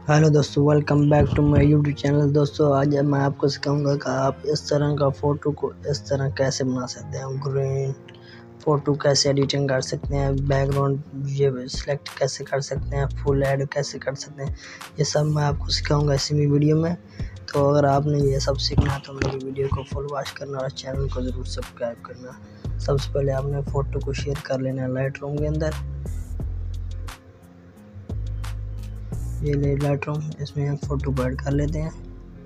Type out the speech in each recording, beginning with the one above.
Hello दोस्तों, welcome back to my YouTube channel. दोस्तों, आज मैं आपको सिखाऊंगा कि आप इस तरह का फ़ोटो को इस तरह कैसे बना सकते हैं। ग्रीन फ़ोटो कैसे एडिटिंग कर सकते हैं, बैकग्राउंड ये सिलेक्ट कैसे कर सकते हैं, फुल ऐड कैसे कर सकते हैं, ये सब मैं आपको सिखाऊंगा इसी वीडियो में। तो अगर आपने ये सब सीखना है तो मेरी वीडियो को फुल वॉच करना और चैनल को ज़रूर सब्सक्राइब करना। सबसे पहले आपने फ़ोटो को शेयर कर लेना है लाइटरूम के अंदर। ये ले लाइटरूम, इसमें हम फ़ोटो को ऐड कर लेते हैं।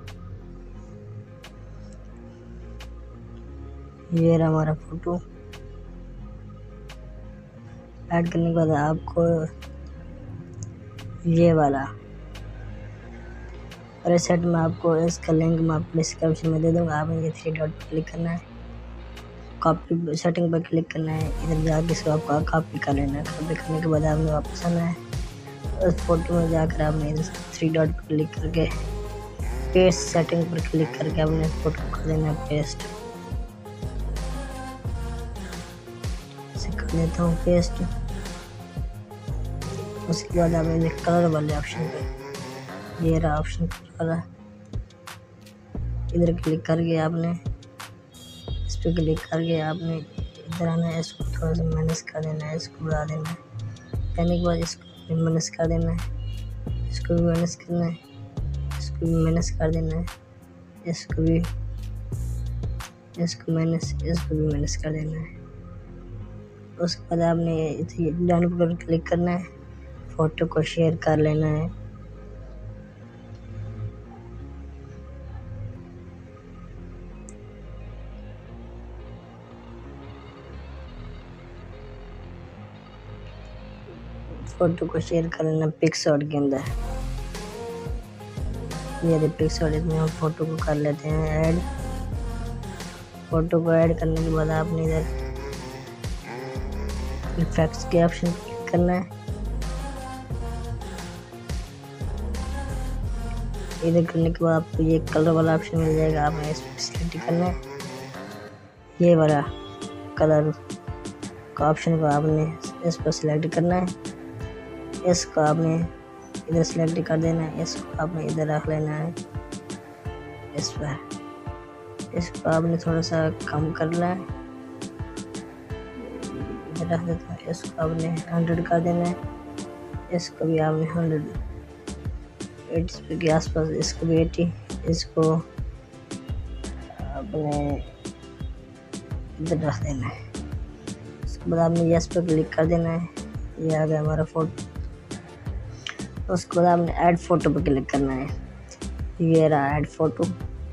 ये रहा हमारा फ़ोटो। ऐड करने के बाद आपको ये वाला प्रीसेट में आपको इसका लिंक मैं आपको डिस्क्रिप्शन में दे दूँगा। आपने ये 3 डॉट पर क्लिक करना है, कॉपी सेटिंग पर क्लिक करना है, इधर जाके इसको आपको कॉपी कर लेना है। कॉपी करने के बाद आपने वापस आना है, उस फोटो में जाकर आपने इधर 3 डॉट पर क्लिक करके पेस्ट सेटिंग पर क्लिक करके आपने फोटो कर देना है पेस्ट। इसे कर देता हूँ पेस्ट। उसके बाद आपने कलर वाले ऑप्शन पे, ये रहा ऑप्शन कलर, इधर क्लिक करके आपने इस पर क्लिक करके आपने इधर आना है, इसको थोड़ा सा माइनस कर देना है, इसको बढ़ा देना है। करने के बाद इसको भी माइनस कर देना है, इसको भी माइनस करना है, इसको भी माइनस कर देना है, इसको भी माइनस कर देना है। उसके बाद आपने डन पर क्लिक करना है, फ़ोटो को शेयर कर लेना है। फ़ोटो को शेयर कर लेना पिक्सआर्ट के अंदर। ये पिक्सआर्ट, इसमें हम फ़ोटो को कर लेते हैं ऐड। फ़ोटो को ऐड करने के बाद आपने इधर इफेक्ट्स के ऑप्शन पर क्लिक करना है। इधर करने के बाद आपको ये कलर वाला ऑप्शन मिल जाएगा, आपने इस पर सिलेक्ट करना है। ये वाला कलर का ऑप्शन को आपने इस पर सिलेक्ट करना है, इसको आपने इधर सिलेक्ट कर देना है, इसको आपने इधर रख लेना है इस पर। इसको आपने थोड़ा सा कम करना है, इधर रख देता है। इसको आपने 100 कर देना है, इसको भी आपने 180 के आसपास, इसको भी 80, इसको आपने इधर रख देना है। उसके बाद आपने यस पर क्लिक कर देना है, ये आ गया हमारा फ़ोटो। उसके बाद आपने ऐड फ़ोटो पर क्लिक करना है, ये रहा ऐड फ़ोटो,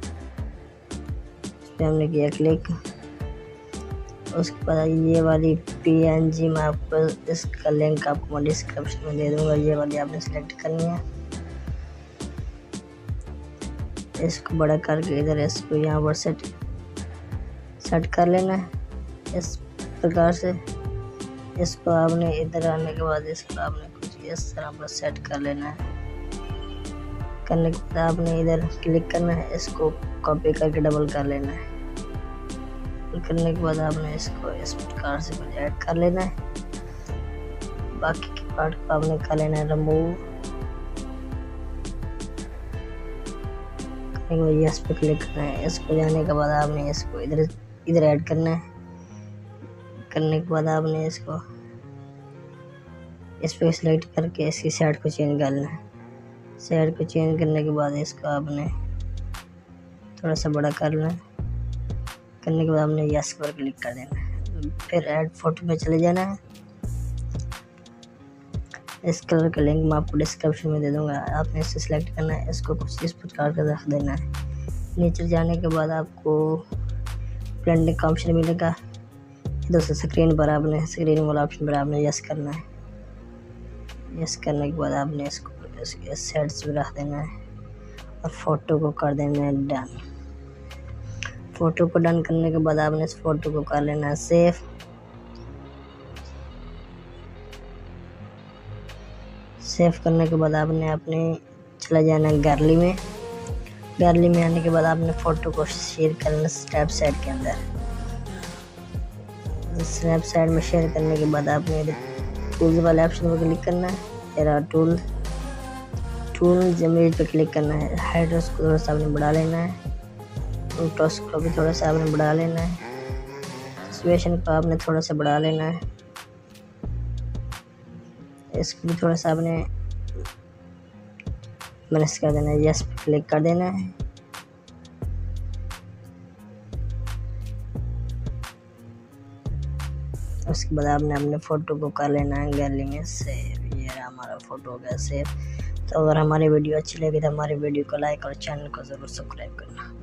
इस पर हमने किया क्लिक। उसके बाद ये वाली PNG में आपको इसका लिंक आपको मैं डिस्क्रिप्शन में दे दूँगा, ये वाली आपने सेलेक्ट करनी है। इसको बड़ा करके इधर इसको यहाँ पर सेट कर लेना है इस प्रकार से। इसको आपने इधर आने के बाद इसको आपने कुछ इस तरह पर सेट कर लेना है। करने के बाद आपने इधर क्लिक करना है, इसको कॉपी करके डबल कर लेना है। करने के बाद आपने इसको इस प्रकार से कुछ ऐड कर लेना है। बाकी के पार्ट को आपने कर लेना है रिमूव। करने के बाद यस पे क्लिक करना है। इसको जाने के बाद आपने इसको इधर ऐड करना है। करने के बाद आपने इसको इस पर सिलेक्ट करके इसकी साइड को चेंज कर लेना है। साइड को चेंज करने के बाद इसको आपने थोड़ा सा बड़ा कर लेना है। करने के बाद आपने यस पर क्लिक कर देना है, फिर ऐड फ़ोटो पे चले जाना है। इस कलर का लिंक मैं आपको डिस्क्रिप्शन में दे दूंगा, आपने इसे सिलेक्ट करना है, इसको कुछ इस प्रकार का रख देना है। नीचे जाने के बाद आपको ब्लेंडिंग का ऑप्शन मिलेगा, दोस्तों स्क्रीन पर आपने स्क्रीन वाला ऑप्शन पर आपने यस करना है। यस करने के बाद आपने इसको इस साइड से रख देना है और फ़ोटो को कर देना है डन। फ़ोटो को डन करने के बाद आपने इस फ़ोटो को कर लेना है सेव। सेव करने के बाद आपने अपने चला जाना है गैलरी में। गैलरी में आने के बाद आपने फ़ोटो को शेयर करना स्नैपचैट के अंदर। स्नैपचैट में शेयर करने के बाद आपने टूल्स वाले ऑप्शन पर क्लिक करना है। टूल इमेज पे क्लिक करना है, हाइड्रोस को थोड़ा सा आपने बढ़ा लेना है, टॉस को भी थोड़ा सा आपने बढ़ा लेना है, सिचुएशन को आपने थोड़ा सा बढ़ा लेना है, इसको भी थोड़ा सा आपने मैनेज कर देना है, यस पे क्लिक कर देना है। उसके बाद आपने अपने फ़ोटो को कर लेना है गैलरी में सेव। ये रहा हमारा फ़ोटो हो गया सेव। तो अगर हमारी वीडियो अच्छी लगी तो हमारी वीडियो को लाइक और चैनल को ज़रूर सब्सक्राइब करना।